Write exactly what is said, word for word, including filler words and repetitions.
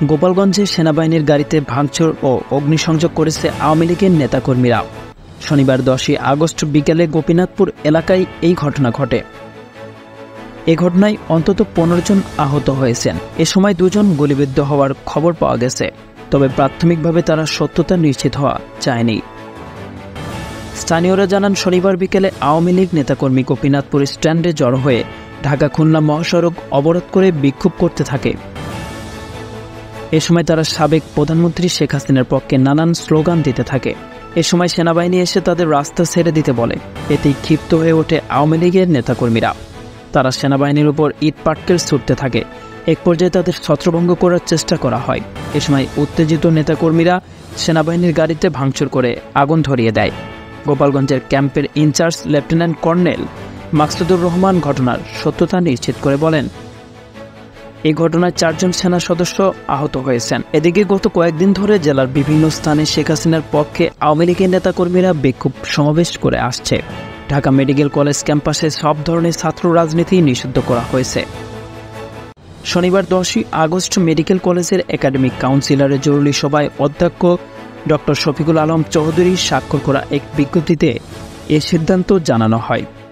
গোপালগঞ্জে সেনাবাহিনীর গাড়িতে ভাঙচুর ও অগ্নিসংযোগ করেছে আওয়ামী লীগের নেতাকর্মীরা। শনিবার দশই আগস্ট বিকেলে গোপীনাথপুর এলাকায় এই ঘটনা ঘটে। এ ঘটনায় অন্তত পনেরো জন আহত হয়েছেন। এ সময় দুজন গুলিবিদ্ধ হওয়ার খবর পাওয়া গেছে, তবে প্রাথমিকভাবে তারা সত্যতা নিশ্চিত হওয়া যায়নি। স্থানীয়রা জানান, শনিবার বিকেলে আওয়ামী লীগ নেতাকর্মী গোপীনাথপুর স্ট্যান্ডে জড়ো হয়ে ঢাকা খুলনা মহাসড়ক অবরোধ করে বিক্ষোভ করতে থাকে। এ সময় তারা সাবেক প্রধানমন্ত্রী শেখ হাসিনার পক্ষে নানান স্লোগান দিতে থাকে। এ সময় সেনাবাহিনী এসে তাদের রাস্তা ছেড়ে দিতে বলে। এতেই ক্ষিপ্ত হয়ে ওঠে আওয়ামী লীগের নেতাকর্মীরা। তারা সেনাবাহিনীর উপর ইট পাটকেল ছুটতে থাকে। এক পর্যায়ে তাদের ছত্রভঙ্গ করার চেষ্টা করা হয়। এ সময় উত্তেজিত নেতাকর্মীরা সেনাবাহিনীর গাড়িতে ভাঙচুর করে আগুন ধরিয়ে দেয়। গোপালগঞ্জের ক্যাম্পের incharge lieutenant colonel Maksudur Rahman ঘটনার সত্যতা নিশ্চিত করে বলেন, এই ঘটনায় চারজন সেনা সদস্য আহত হয়েছেন। এদিকে গত কয়েকদিন ধরে জেলার বিভিন্ন স্থানে শেখ হাসিনার পক্ষে আওয়ামী লীগের নেতাকর্মীরা বিক্ষোভ সমাবেশ করে আসছে। ঢাকা মেডিকেল কলেজ ক্যাম্পাসে সব ধরনের ছাত্র রাজনীতি নিষিদ্ধ করা হয়েছে। শনিবার দশই আগস্ট মেডিকেল কলেজের একাডেমিক কাউন্সিলরের জরুরি সভায় অধ্যক্ষ ডক্টর শফিকুল আলম চৌধুরী স্বাক্ষর করা এক বিজ্ঞপ্তিতে এ সিদ্ধান্ত জানানো হয়।